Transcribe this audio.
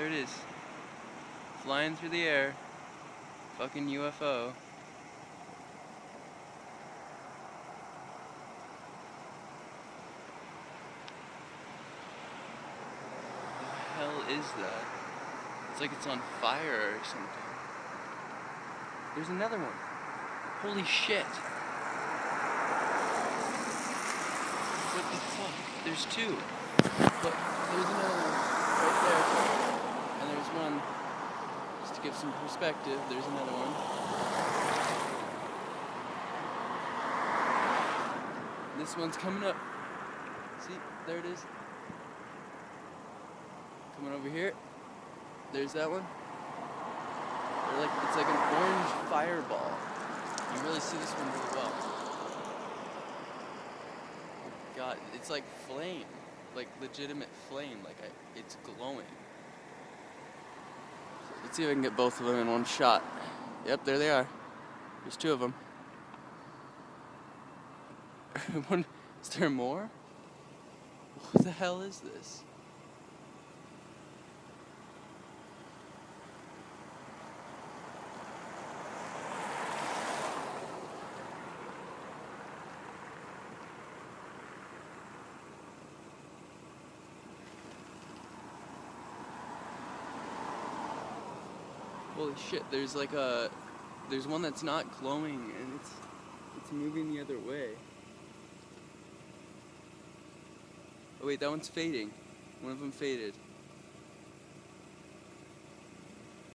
There it is. Flying through the air. Fucking UFO. What the hell is that? It's like it's on fire or something. There's another one. Holy shit. What the fuck? There's two. Look, there's another one right there. And there's one, just to give some perspective, there's another one. This one's coming up. See, there it is. Coming over here. There's that one. It's like an orange fireball. You really see this one really well. God, it's like flame, like legitimate flame, it's glowing. So let's see if I can get both of them in one shot. Yep, there they are. There's two of them. Is there more? What the hell is this? Holy shit, there's one that's not glowing and it's moving the other way. Oh wait, that one's fading. One of them faded.